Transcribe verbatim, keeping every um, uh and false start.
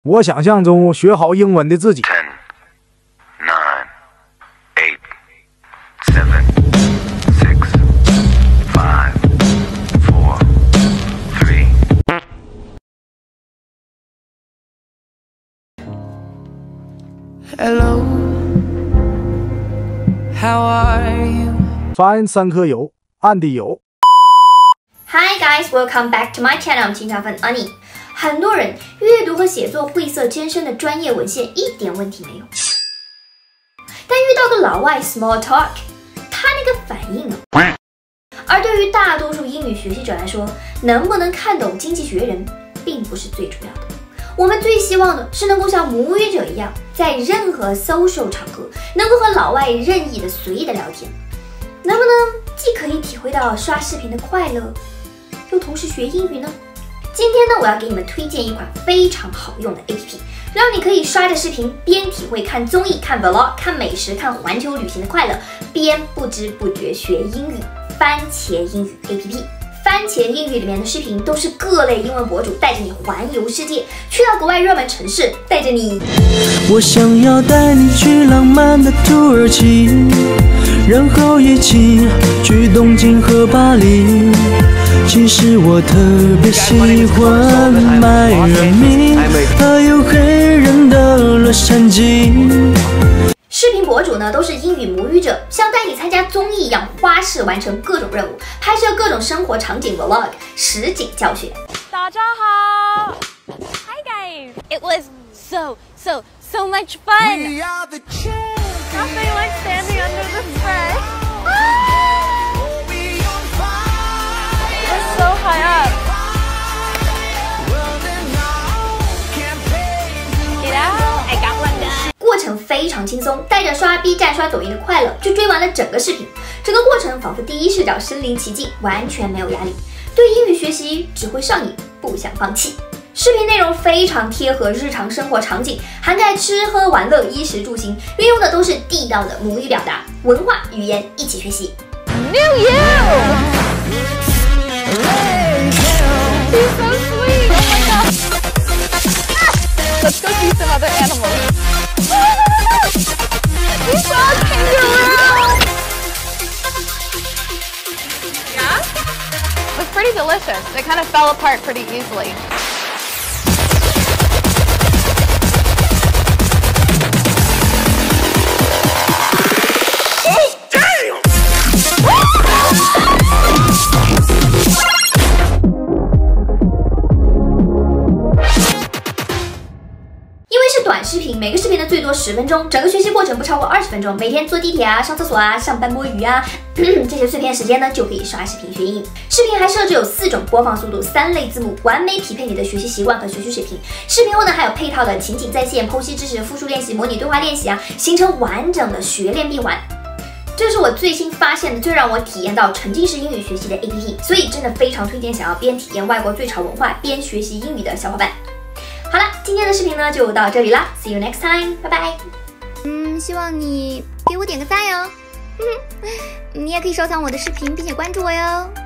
我想象中学好英文的自己。 ten, nine, eight, seven, six, five, four, three. Hello, how are you? 翻三颗油，暗地有。 Hi guys, welcome back to my channel. 清茶粉 Annie。很多人阅读和写作晦涩艰深的专业文献一点问题没有，但遇到个老外 small talk， 他那个反应啊。而对于大多数英语学习者来说，能不能看懂经济学人并不是最主要的。我们最希望的是能够像母语者一样，在任何 social 场合能够和老外任意的随意的聊天，能不能既可以体会到刷视频的快乐，又同时学英语呢？今天呢，我要给你们推荐一款非常好用的 A P P， 让你可以刷着视频边体会看综艺、看 vlog、看美食、看环球旅行的快乐，边不知不觉学英语。番茄英语 A P P。番茄英语里面的视频都是各类英文博主带着你环游世界，去到国外热门城市，带着你。 我想要带你去浪漫的土耳其，然后一起去东京和巴黎。其实我特别喜欢迈阿密，还有黑人的洛杉矶。 视频博主呢都是英语母语者，像带你参加综艺一样，花式完成各种任务，拍摄各种生活场景 vlog， 实景教学。 大家好 ，Hi guys, it was so so so much fun. Nothing like standing under the spray. We're so high up. Get out! I got one done. 过程非常轻松，带着刷 B 站、刷抖音的快乐，就追完了整个视频。整个过程仿佛第一视角身临其境，完全没有压力。对英语学习只会上瘾，不想放弃。视频内容非常贴合日常生活场景，涵盖吃喝玩乐、衣食住行，运用的都是地道的母语表达，文化语言一起学习。 New you. She's so sweet. Oh my god. Let's go see some other animals. We saw a kangaroo! Yeah? It was pretty delicious. It kind of fell apart pretty easily. Oh, damn! 短视频每个视频的最多十分钟，整个学习过程不超过二十分钟。每天坐地铁啊、上厕所啊、上班摸鱼啊，这些碎片时间呢就可以刷视频学英语。视频还设置有四种播放速度、三类字幕，完美匹配你的学习习惯和学习水平。视频后呢还有配套的情景再现、剖析知识、复述练习、模拟对话练习啊，形成完整的学练闭环。这是我最新发现的最让我体验到沉浸式英语学习的 A P P， 所以真的非常推荐想要边体验外国最潮文化边学习英语的小伙伴。好了，今天的视频呢就到这里啦 ，See you next time， 拜拜。 嗯，希望你给我点个赞哟，你也可以收藏我的视频并且关注我哟。